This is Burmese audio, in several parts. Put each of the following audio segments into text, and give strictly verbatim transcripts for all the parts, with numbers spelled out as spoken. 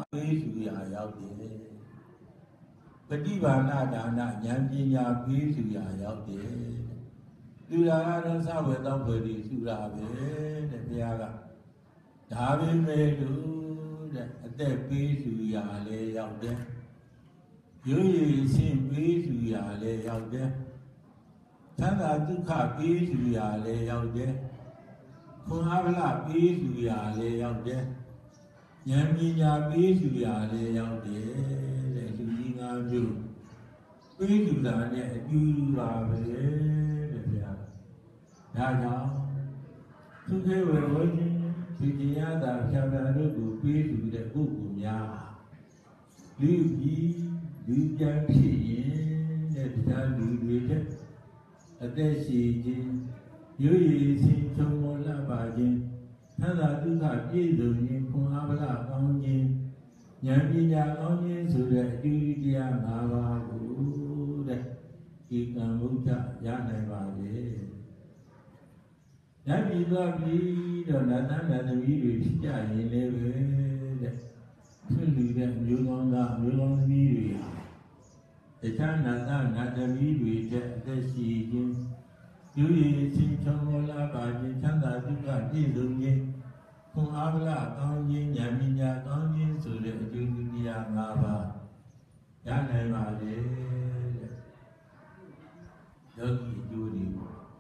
ပေးစုရာရောက်တယ်ပฏิဘာနာဒါနဉာဏ်ပညာပေးစုရာရောက်တယ်လူလာကတော့စဝေတော့ဘယ်ဒီစုရာပဲတဲ့ဘုရားကဒါပဲမဲ့လို့တဲ့အသက်ပေးစုရာလဲရောက်တယ်ရိုးရည်ရှင်းပေးစုရာလဲရောက်တယ်သံဃာဒုက္ခပေးစုရာလဲရောက်တယ်ခွန်အားဗလပေးစုရာလဲရောက်တယ်ဉာဏ်ပညာပေးစုရာလဲရောက်တယ်တဲ့လူကြီးငါးမျိုးပေးစုတာနဲ့အတူတူပါပဲတဲ့ဗျာဒါကြောင့်သူခေဝေဝချင်းဒီတရားသာဖြာဖြာတို့ကိုပေးစုတဲ့ပုဂ္ဂိုလ်များလူကြီးလူပြန်ဖြစ်ရင်တဲ့တရားလူတွေတဲ့အသက်ရှိခြင်းရိုးရည်ချင်းချုံမောလှပါခြင်းသံသာဒုက္ခပြည့်စုံခြင်းခွန်အားဗလကောင်းခြင်းဉာဏ်ပညာကောင်းခြင်းဆိုတဲ့အတူတူတရား၅ပါးကိုတဲ့ဒီကံဘုရားရနိုင်ပါလေ။ဉာဏ်ပြီးသွားပြီးတော့နတ်သားနတ်သမီးတွေဖြစ်ကြရင်လည်းပဲတဲ့ဆွလူတဲ့မျိုးကောင်းသားမျိုးကောင်းသမီးတွေဟာတခြားနတ်သားနတ်သမီးတွေတဲ့အသက်ရှိခြင်းယူရည်ချင်းချုံမောလာပါခြင်းချမ်းသာဒုက္ခပြည့်စုံခြင်းခွန်အားဗလကောင်းခြင်းဉာဏ်ပညာကောင်းခြင်းဆိုတဲ့အကျိုးတရား၅ပါးရနိုင်ပါလေတဲ့ယောဂီအကျိုးတွေ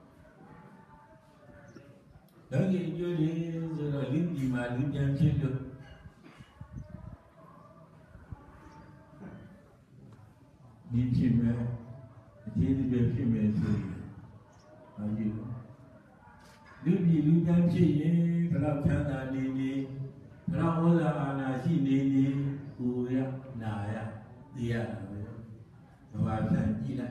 ယောဂီအကျိုးတွေဆိုတော့လူဒီမှာလူပြန်ဖြစ်လို့ဒီဖြစ်မဲ့အခြေအနေတွေဖြစ်မဲ့ဆိုရင်ဟုတ်ပြီလူပြည်လူပြန်ဖြစ်ရင်ဘယ်တော့ချမ်းသာနေနေဘယ်တော့ဩဇာအာဏာရှိနေနေကိုရနာရသိရတာပဲဘာပြန်ကြည့်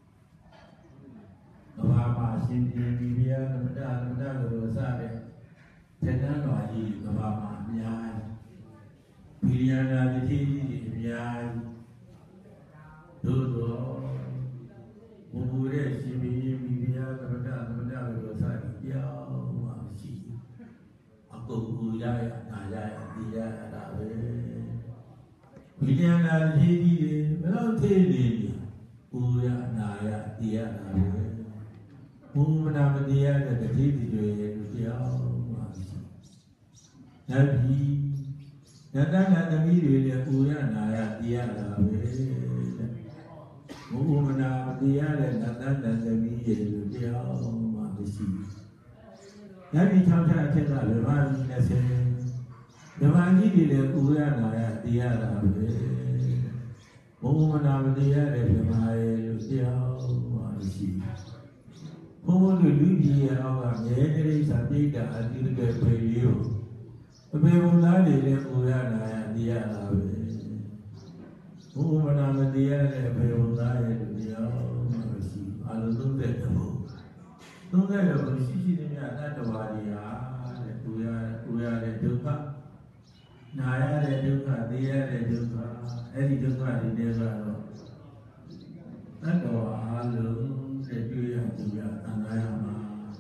လိုက်ဘာမှရှင်ပြည်ပြည်ရသမတသမတကိုစတဲ့ဇဏ္ဍတော်ကြီးဘာမှအများကြီးပြည်ရနာတိကြီးအများကြီးသို့သောဘုံဘူးတဲ့ရှင်ပြည်ပြည်ရသမတသမတကိုစတဲ့ကြောင်းမှရှိအကုန်ကူရရနာရရသိရတာပဲပြည်ရနာတိကြီးတွေဘယ်တော့သေးနေကိုရနာရသိရတာပဲဘုမနာမတရားတဲ့တတိတိတွေတရားမှရှိ။ဒါပြီးနတ္တနာသမီးတွေလည်းပူရနာရတရားတာပဲတဲ့။ဘုမနာမတရားတဲ့နတ္တနာသမီးတွေတရားမှမရှိ။ဒါပြီး၆ချက်အထက်ကဗမာကြီးနဲ့ဆင်းဗမာကြီးတွေလည်းပူရနာရတရားတာပဲ။ဘုမနာမတရားတဲ့ဗမာရဲ့တရားမှမရှိ။ဘုံဘုံလူလူကြီးရဲ့အောက်ကမြဲတိရိစ္ဆာပြိတ္တာအတိတ်ကဖေရီကိုအပေဘုံသားတွေလည်းပူရနာရတရားတာပဲဘုံမနာမတရားတဲ့အပေဘုံသားရဲ့တရားမရှိအလုံးသုံးတဲ့ဘုံသုံးတဲ့ဘုံရှိရှိတဲ့မြတ်တတ္တဝါတွေဟာတဲ့ပူရပူရတဲ့ဒုက္ခနာရတဲ့ဒုက္ခသိရတဲ့ဒုက္ခအဲ့ဒီဒုက္ခတွေတည်းကတော့တတ္တဝါအလုံးတဲ့တွေ့ရကြည့်ရအနာရမှာ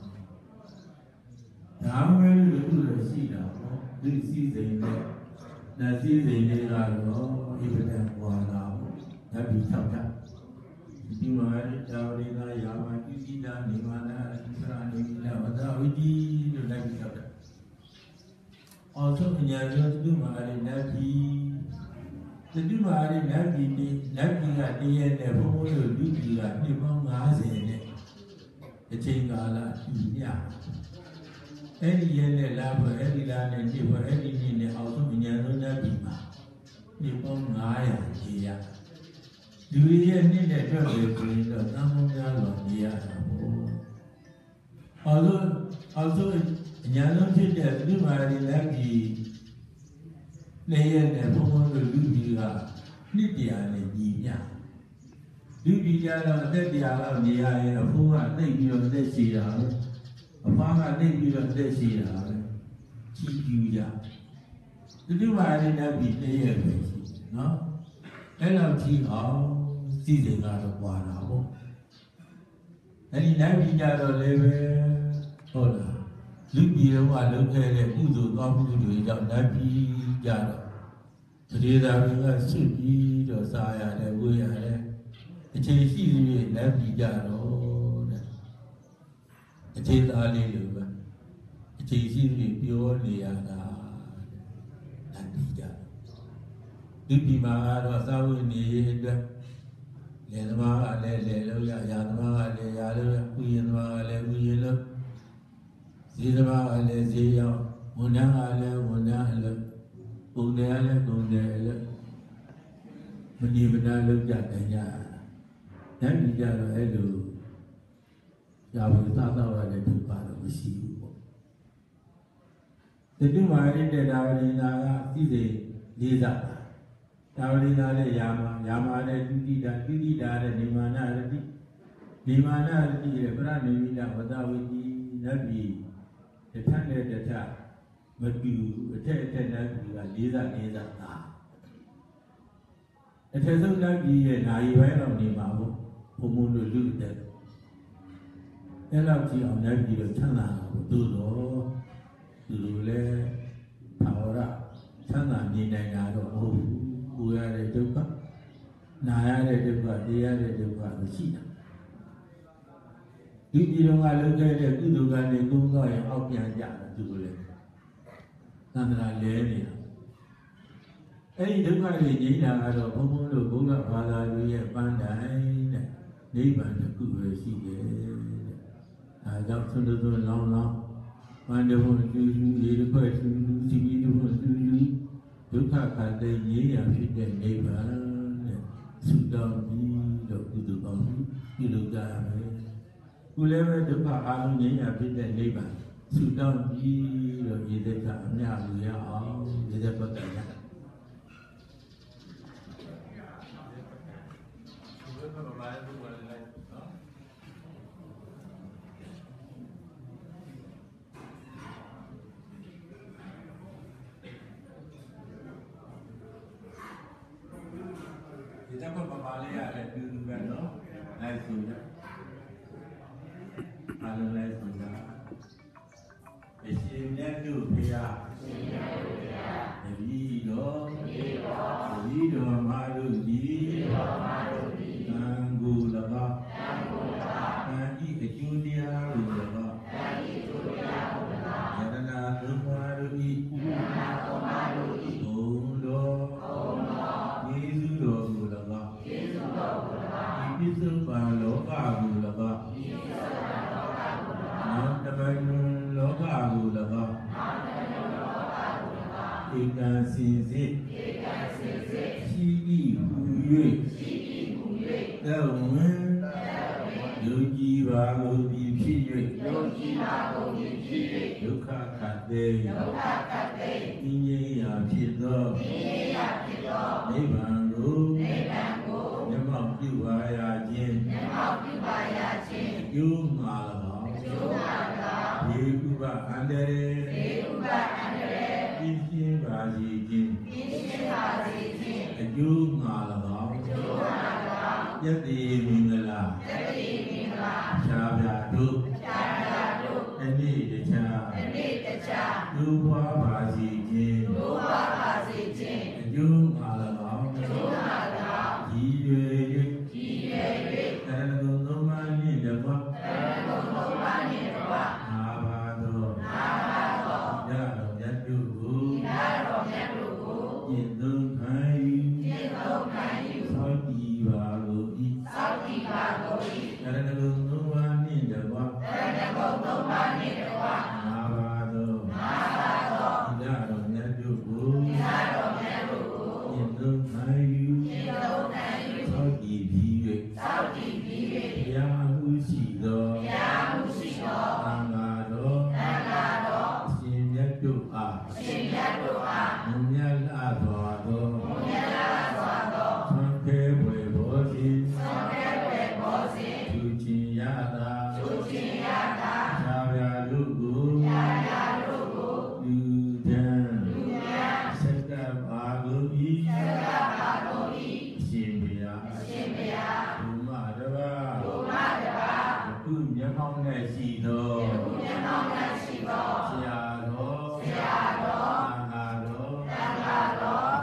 ဒါမှမဟုတ်လူလူရှိတာပေါ့ဒီစည်းစိမ်နဲ့နတ်စည်းစိမ်တွေကတော့ဣပဒံပွာလာပေါ့ဓာတ်ပြီး၆တာဒီမှာဇာဝရိနာယာမကိစီတာနေမနာဣသရာနေလဝဒဝိတိလို့လိုက်ပြီး၆တာအော်ဆုံးညာရောသူမှာလည်းနတ်ပြည်သတိမာရီနတ်ပြည်ဒီနတ်ပြည်ကတည်းရဲ့နဲ့ဘုံဘုံတို့လူပြည်ကနှစ်ပေါင်း၅၀နဲ့အချိန်ကာလပြည်ညအဲ့ဒီရဲ့နဲ့လာဖို့အဲ့ဒီလာနဲ့ဒီဖို့အဲ့ဒီနေ့နဲ့အောက်ဆုံးအញ្ញံဆုံးနတ်ပြည်မှာနှစ်ပေါင်း၅ရာကြီးရလူတွေရဲ့နှစ်နဲ့တွက်ပြီးဆိုရင်တော့သံဃာများတော်နေရတာပေါ့အောက်ဆုံးအောက်ဆုံးအញ្ញံဆုံးဖြစ်တဲ့သတိမာရီနတ်ပြည်နေရတဲ့ဘုံဘုံတို့လူကြီးကနှစ်တရားနဲ့ညီမျှလူကြီးကြတော့အသက်တရားလောက်နေရရင်အဖိုးကသိပြီးတော့အသက်ရှိတာပဲအဖွားကသိပြီးတော့အသက်ရှိတာပဲကြီးကျူးကြသူတို့ပါရတဲ့ပြီးတည့်ရပဲရှိနော်အဲ့လောက်ကြီးအောင်စီစဉ်ကတော့ပွာတာပေါ့အဲ့ဒီနိုင်ပြီးကြတော့လည်းပဲဟုတ်လားလူကြီးတော့ကလုပ်ခဲ့တဲ့ကုသိုလ်ကောင်းမှုတွေကြောင့်နိုင်ပြီးကြတော့ဒီသာမင်းကဆွပြီးတော့စားရတယ်ဝေးရတယ်အခြေရှိပြီးလက်ပြီးကြတော့တဲ့အခြေသားလေးလိုပဲအခြေရှိပြီးပြောနေရတာလက်ပြီးကြဒီဒီမှာတော့သာဝိနေအတွက်လေသမားကလည်းလေလို့ရရာသမားကလည်းရာလို့ရဥယျာဉ်သမားကလည်းဥယျာဉ်လို့ဇီသမားကလည်းဇီရောက်ဝန်ထမ်းကလည်းဝန်ထမ်းလို့ပုံတယ်လည်းပုံတယ်လို့မဏိမနာလုပ်ကြတယ်ည။နိုင်ကြတော့အဲ့လိုရာဝသတော့ရတဲ့ဒုက္ခတော့မရှိဘူးပေါ့။တတိမာရိတေတာဝရိနာကသိစေလေးစားတာ။တာဝရိနာတဲ့ယာမယာမတဲ့တိတိတာတိတိတာတဲ့နိမာနရတိနိမာနရတိရဲ့ပရဏိမိတဝတဝိတိနတ်ပြည်တထနဲ့တထမတူအထက်အထက်နတ်ပြည်ကလေးစားလေးစားတာအထက်ဆုံးနတ်ပြည်ရဲ့နာယီပိုင်းတော့နေမှာပေါ့ဘုံဘုံတို့လူတဲ့အဲ့လောက်ကြည့်အောင်နတ်ပြည်တော့ချမ်းသာတာပေါ့သို့တော့သူတို့လည်းသာဝရချမ်းသာနေနိုင်တာတော့မဟုတ်ဘူးကိုရတဲ့ဒုက္ခနာရတဲ့ဒုက္ခတရားတဲ့ဒုက္ခမရှိတာဒီပြည်တော်ကလုပ်ခဲ့တဲ့ကုသိုလ်ကနေကုန်းတော့ရင်အောက်ပြန်ကြတယ်သူတို့လည်းသန္တရာလဲနေတာအဲ့ဒီဒုက္ခတွေငြိမ်းတာကတော့ဘုံဘုံတို့ဘုရားဘာသာတွေရဲ့ပန်းတိုင်တဲ့နိဗ္ဗာန်တစ်ခုပဲရှိတယ်တဲ့အဲကြောင့်သုံးသုံးလောင်းလောင်းပန်းတော်ဘုံတူတူရေတစ်ခွက်တူတူစီမီတို့ဘုံတူတူဒုက္ခခန္ဓာငြိမ်းရာဖြစ်တဲ့နိဗ္ဗာန်တဲ့သုတောင်းပြီးတော့ကုသိုလ်ကောင်းပြုလုပ်ကြရမယ်ခုလည်းပဲဒုက္ခအာလုံးငြိမ်းရာဖြစ်တဲ့နိဗ္ဗာန်သုတောင်းပြီးတော့ရည်သက်ကအမြတ်လူရအောင်ရည်သက်ပတ်တယ်ဒီတော့ပမာလေးရတယ်တူတူပဲနော်လိုက်ဆိုကြအားလုံးလိုက်ဆိုကြအရှင်မြတ်တို့ဘုရားအရှင်မြတ်တို့ဘုရားတပည့်တော်တပည့်တော်တပည့်တော်မာတို့သည်တပည့်တော်မာတို့သည်သံဃာ၎င်းသံဃာ၎င်းသံဤအကျိုးတရားတို့၎င်းသံဤအကျိုးတရားတို့၎င်းယတနာသုံးပါးတို့၏ယတနာသုံးပါးတို့၏ဘုံတော်ဘုံတော်ယေရှုတော်ကို၎င်းယေရှုတော်ကို၎င်းဤပစ္စုပန်လောကကို၎င်းဤပစ္စုပန်လောကကို၎င်းနောတပန်လောကကို၎င်းနောတပန်လောကကို၎င်းဧကံစင်စစ်ဧကံစင်စစ်ရှိ၏ဟူ၍ရှိ၏ဟူ၍သောဝင်ယုံကြည်ပါကုန်သည်ဖြစ်၍ယုံကြည်ပါကုန်သည်ဖြစ်၍ဒုက္ခခတ်သိဒုက္ခခတ်သိဉ္ဇေယဖြစ်သောဉ္ဇေယဖြစ်သောနိဗ္ဗာန်ကိုနိဗ္ဗာန်ကိုမျက်မှောက်ပြုပါရခြင်းမျက်မှောက်ပြုပါရခြင်းယုံမှာ၎င်းယုံမှာ၎င်းယေဥပအန္တရေယေဥပအန္တရေပြင်းရှင်းပါစေခြင်းပြင်းရှင်းပါစေခြင်းအကျိုးမှာ၎င်းအကျိုးမှာ၎င်းယတ္တိမင်္ဂလာယတ္တိမင်္ဂလာရှားပြတို့ရှားပြတို့အနည်းတခြားအနည်းတခြားလူပွားပါစေခြင်းလူပွားပါစေခြင်းအကျိုးမှာ၎င်းအကျိုးမှာ၎င်းဤရွယ်၍ဤရွယ်၍တရဏဂုံသုံးပါးနှင့်တကွတရဏဂုံသုံးပါးနှင့်တကွအာဘာသောအာဘာသောရတော်မြတ်တို့ကိုရတော်မြတ်တို့ကိုကျင့်သုံးခံယူကျင့်သုံးခံယူသောတိပါကိုဤသောတိပါကိုဤတရဏဂုံသုံးပါးနှင့်တကွတရဏဂုံသုံးပါးနှင့်တကွအာဘာသောအာဘာသောရတော်မြတ်တို့ကိုရတော်မြတ်တို့ကိုကျင့်သုံးခံယူကျင့်သုံးခံယူသောတိပြီး၍သောတိပြီး၍ဘုရားမှုရှိသောဘုရားမှုရှိသောသံဃာတော်သံဃာတော်အရှင်မြတ်တို့အားအရှင်မြတ်တို့အားမုံမြတ်လာစွာသောမုံမြတ်လာစွာသောသံဃေဝေဘောဇိသံဃေဝေဘောဇိသူချင်းရတာသူချင်းရတာသာဗျာတို့ကိုသာဗျာတို့ကိုလူတန်းလူတန်းစက္ကပါကုန်၏စက္ကပါကုန်၏အရှင်ဘုရားအရှင်ဘုရားဘုမတပါဘုမတပါအခုမျက်မှောက်၌ရှိသောအခုမျက်မှောက်၌ရှိသောဆရာတော်ဆရာတော်သံဃာတော်သံဃာတော်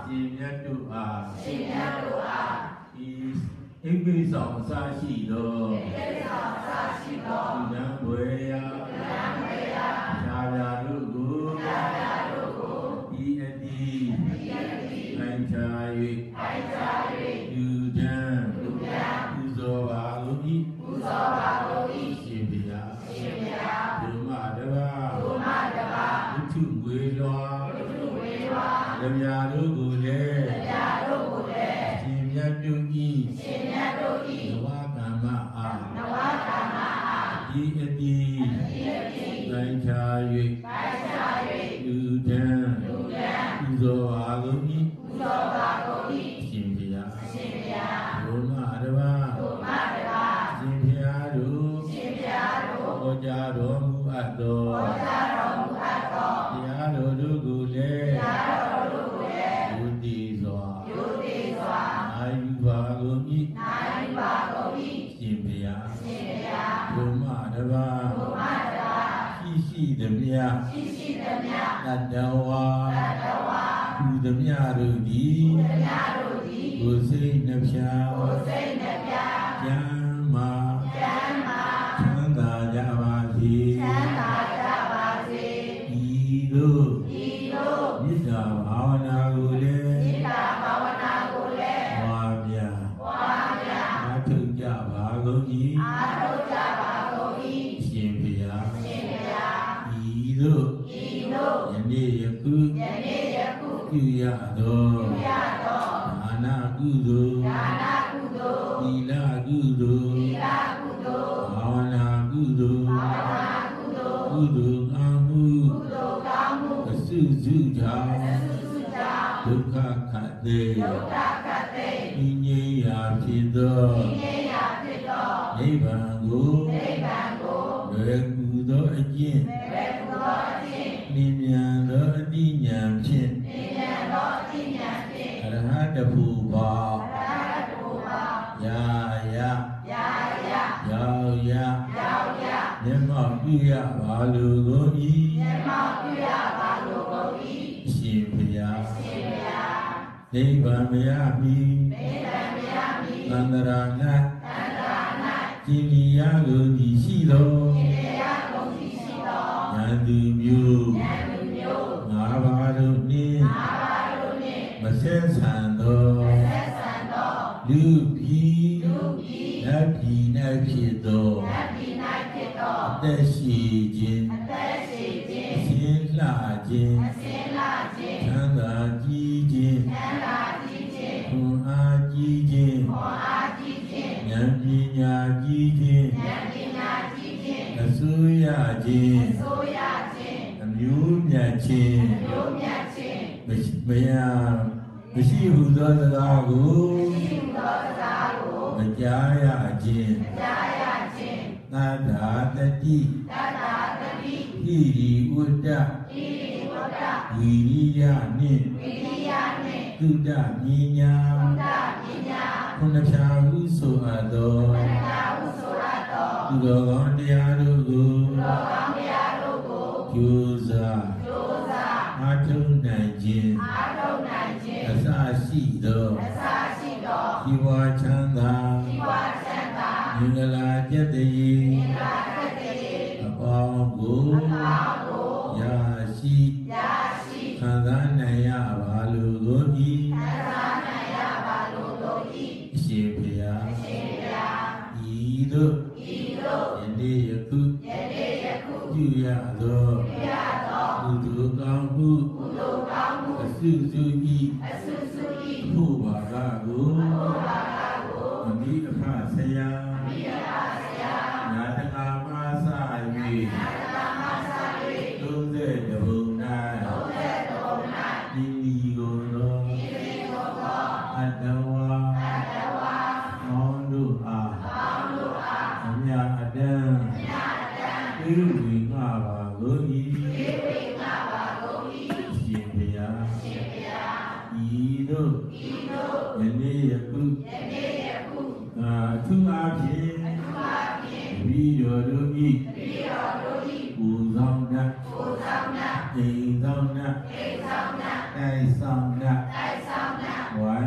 ရှင်မြတ်တို့အားရှင်မြတ်တို့အားဤအိမ်ကိဆောင်အစရှိသောဣတိဆောင်သာရှိသောဒီနံဝေယဉာဏ်ဝေယဖြာဖြာတို့ကိုသာယာတို့ကိုဤအတိယတိနိုင်ချာအိုက်သာ၍ယူတံလူကံပူဇော်ပါလို့ဤပူဇော်ပါလို့ဤရှင်ဘုရားရှင်ဘုရားဓမ္မတပါဘုမတပါဝိထုဝေလွာဝိတုဝေဝါလဗျာတို့ကိုလည်းတရားတို့ကိုလည်းရှင်မြတ်တို့ဤရှင်မြတ်တို့ဤနဝကမ္မအားနဝကမ္မအားဤအတိဤအတိနိုင်ချာပိုက်ချာ၍ယူတံလူကံပူဇော်ပါလို့ဤပူဇော်ပါလို့ဤရှင်ဘုရားရှင်ဘုရားဘုမတပါဘုမတပါရှင်ဘုရားတို့ရှင်ဘုရားတို့ဟောကြားတော်မူအပ်သောဟောကြားတော်မူအပ်သောတရားတော်တို့ကိုလည်းတရားတော်တို့ကိုလည်းယုတိစွာယုတိစွာအာယုပါကုန်ဤနိုင်ပါကုန်၏ရှင်ဘုရားရှင်ဘုရားဘုမတပါဘုမတပါရှိရှိသမျှရှိရှိသမျှတတ္တဝါတတ္တဝါဘုသမျှတို့သည်သမျှတို့သည်ကိုယ်စိတ်နှဖျားကိုယ်စိတ်နှပြကျမ်းမာကျမ်းမာချမ်းသာကြပါစေချမ်းသာကြပါစေဤသို့ဤသို့မေတ္တာဘာဝနာကိုလည်းမေတ္တာဘာဝနာကိုလည်းပွားများပွားများအားထုတ်ကြပါကုန်၏အားထုတ်ကြပါကုန်၏ရှင်ဘုရားရှင်ဘုရားဤသို့ဤသို့ယနေ့ယခုယနေ့ယခုပြုရသောပြုရသောဒါနကုသိုလ်ဒါနကုသိုလ်သီလကုသိုလ်သီလကုသိုလ်ဘာဝနာကုသိုလ်ဘာဝနာကုသိုလ်ကုသိုလ်ကောင်းမှုကုသိုလ်ကောင်းမှုအစုစုကြောင့်သုစုကြောင့်ဒုက္ခခတ်သေဒုက္ခကတ္တိပြင်းငြိမ်းရာဖြစ်သောဉာဏ်ရာဖြစ်သောနိဗ္ဗာန်ကိုနိဗ္ဗာန်ကိုလွယ်ကူသောအကျင့်ဘယ်ကုသောအခြင်းလင်းမြန်သောအတိညာဏ်ဖြင့်ဉာဏ်သောအခြင်းဉာဏ်ဖြင့်အရဟတภูပါအရဟတဘုရားယာယယာယရောက်ရရောက်ရမျက်မှောက်ပြုရပါလိုကိုဤမျက်မှောက်ပြုရပါလိုကုန်၏ရှင်ဘုရားရှင်ဘုရားနိဗ္ဗာန်မရမီနိဗ္ဗာန်မရမီသန္တရာ၌သံဃာ၌ကျင်လီရလိုသည်ရှိသောတရားကုန်စီရှိသောဉာဏ်သူမျိုးဉာဏ်လူမျိုးငါးပါးတို့နှင့်ငါးပါးတို့နှင့်မဆက်ဆံသောဆက်ဆံသောလူပြည်လူပြည်နတ်ပြည်၌ဖြစ်သောနတ်ပြည်၌ဖြစ်သောအသက်ရှိခြင်းအသက်ရှိခြင်းအစဉ်လှခြင်းအစဉ်လာခြင်းချမ်းသာကြီးခြင်းဉာဏ်လာခြင်းခြင်းခွန်အားကြီးခြင်းမောအားကြီးခြင်းဉာဏ်ပညာကြီးခြင်းဉာဏ်ပညာကြီးခြင်းအစိုးရခြင်းဆိုရခြင်းအမျိုးမြတ်ခြင်းမျိုးမြတ်ခြင်းမရှိမယမရှိဟုသောစကားကိုရှိသောစကားကိုမကြားရခြင်းကြားရခြင်းသတ္တာတတိတတ္တာတတိဟိရိဝတ္တဣရိဝတ္တဝီရိယနှင့်ဝိရိယနှင့်သုဒ္ဓပညာသုဒ္ဓပညာခုနှစ်ဖြာဟုဆိုအပ်သောဘုရားဟုဆိုရသောသူတော်ကောင်းတရားတို့ကိုသောကောင်းတရားတို့ကိုကြိုးစားကြိုးစားအားထုတ်နိုင်ခြင်းအားထုတ်နိုင်ခြင်းအစရှိသောအစရှိသောជីវာချမ်းသာဒီဝါချမ်းသာမင်္ဂလာကျက်တည်းသင်္ဃာတတ္တေအပေါင်းကိုအပေါင်းကိုယာရှိယာရှိခံစားနိုင်ရပါလိုကိုဤသံဃာနိုင်ရပါလိုတို့၏အရှင်ဘုရားရှင်ဘုရားဤသို့ဤသို့ယနေ့ယခုယနေ့ယခုပြုရသောပြုရသောကုသိုလ်ကောင်းမှုကုသိုလ်ကောင်းမှုအစုစုဤအစုစု၏ဘုဘာကကိုဘုရားကိုအမိအဖဆရာမိယပါဆရာညာတကာမဆာ၍သာမသာ၍သုံးတဲ့တဘုံ၌ဘုရားတော်၌ဒီလီကိုသောဤသို့သောအတ္တဝါအတ္တဝါမောင်တို့အားကောင်းတို့အားအမြအတန်းမြတ်တန်ပြေဝီငါပါကိုဤဒီဝိငါပါကုန်၏ရှင်ဘုရားရှင်ဘုရားဤသို့ဤသို့ယနေ့ယခုယနေ့ယခုအာသူအားဖြင့်သူအားဖြင့်တပည့်တော်တို့ဤပြီးတော်တို့၏ပူဆောင်တတ်ကိုယ်ဆောင်နာအိမ်ဆောင်တတ်အိမ်ဆောင်နာတိုက်ဆောင်တတ်တိုက်ဆောင်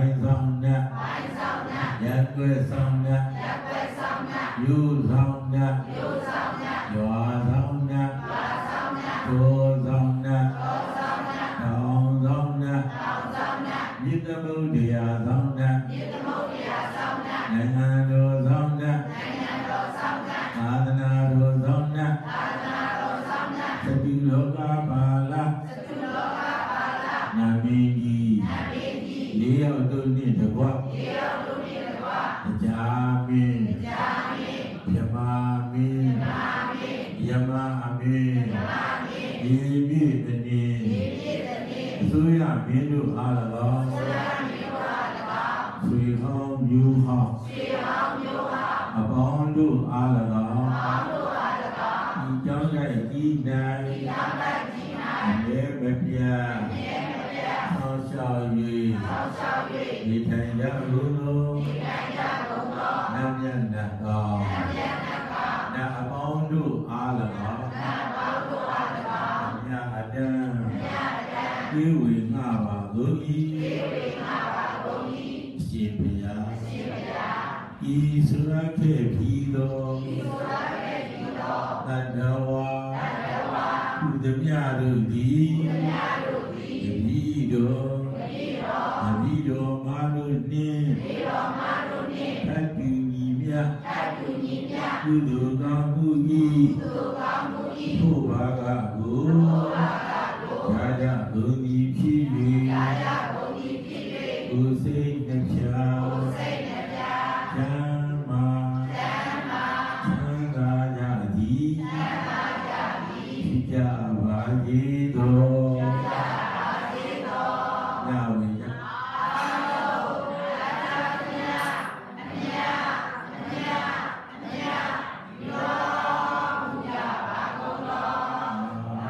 င်းဆောင်တဲ့မိုင်းဆောင်တဲ့ရက်ွယ်ဆောင်တဲ့ရက်ွယ်ဆောင်တဲ့ယူဆောင်တဲ့ယူဆောင်တဲ့ရွာဆောင်တဲ့ရွာဆောင်တဲ့ကိုဆောင်တဲ့ကိုဆောင်တဲ့တောင်ဆောင်တဲ့တောင်ဆောင်တဲ့မြစ်သမုဒ္ဒရာဆောင်တဲ့မြေသမုဒ္ဒရာဆောင်တဲ့နိုင်ငံတော်ဆောင်တဲ့နိုင်ငံတော်ဆောင်တဲ့သာသနာတော်ဆောင်တဲ့သာသနာတော်ဆောင်တဲ့သတိလောကပါဠသတုလောကပါဠနာမည်ကြီးနတ်ပြည်ကြီးလေးယောက်တို့နှင့်တကွရေတော်လူတွေကွာတရားမင်းကြာမင်းမြမမင်းမာမင်းယမအမင်းမာမင်းဒီပြည့်တည်းဒီပြည့်တဲ့နေ့အစိုးရမင်းတို့အား၎င်းဆရာမျိုးဟာ၎င်းဆွေဟောင်းမျိုးဟောင်းခြေဟောင်းမျိုးဟာအပေါင်းတို့အား၎င်းအောင်းတို့ဟာ၎င်းဒီကြောင့်၌ဤနိုင်ဒီနာလိုက်ဒီနာအမြဲမပြတ်မြဲမပြတ်ဆောင်းရှောက်၍ဆောင်းရှောက်၍ဒီထိုင်ကြလို့လို့ဒီနိုင်ကြကုန်သောနတ်မြတ်နတ်တော်အမြတ်နကောနတ်အပေါင်းတို့အား၎င်းနာပေါင်းတို့ဟာ၎င်းမြတ်အတန်းမြတ်အတန်းဒီဝေငှပါလို့ဤဒီဝိငါပါကုန်၏ရှင်ဘုရားရှင်ဘုရားဤဆိုရခဲ့ပြီးသောဒီဆိုရခဲ့ပြီးသောတတ္တဝါတတဝါသူသမျှတို့သည်မြတ်တို့သည်တတိတော်ဒီတော်တတိတော်မာတို့နှင့်ဒီတော်မှာတို့နှင့်သတ္တိညီမြတ်သတ္တုညီမြတ်ကုသိုလ်ကောင်းမှု၏သူကောင်းမှု၏ဘုရားကကိုဘုရားကကိုရာဇဘုံဤဖြစ်ရာ၍ဇဘုံဤဖြစ်၍ကိုယ်စိတ်နှပြကိုယ်စိတ်နှပြချမ်းမာတမ်းမာချမ်းသာကြသည်တမ်းမာကြသည်ဖြစ်ကြပါစေသောသာသေသောညဝေယအာလောရာဇမြတ်အမြတ်အမြတ်အမြတ်ယောမူကြပါကုန်သော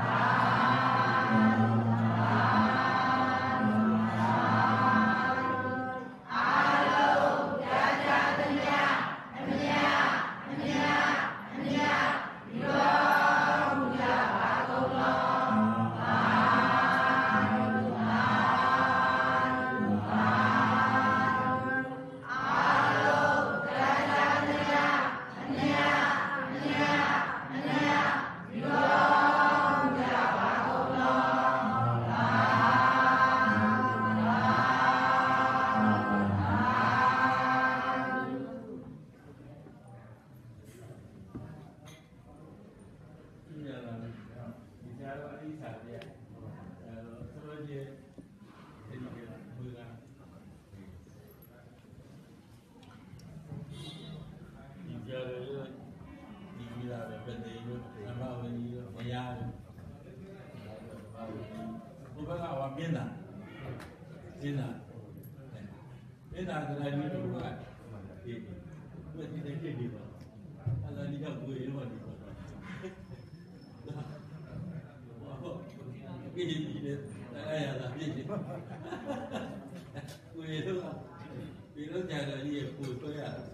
အာလောရာဇသမြတ်အမြတ်အမြတ်အမြတ်ယောမူကြပါကုန်သောဘုရားကဝါပြင်းတာပြင်းတာပြင်းတာကလည်းဒီလိုကဒီဒီဒီဒီဒီပါအလာဒီကဘွေရောဒီပါဒီဒီဒီအဲ့ရတာပြင်းတယ်ဘွေတော့ဒီလိုကြတော့ဒီကိုဆွဲရ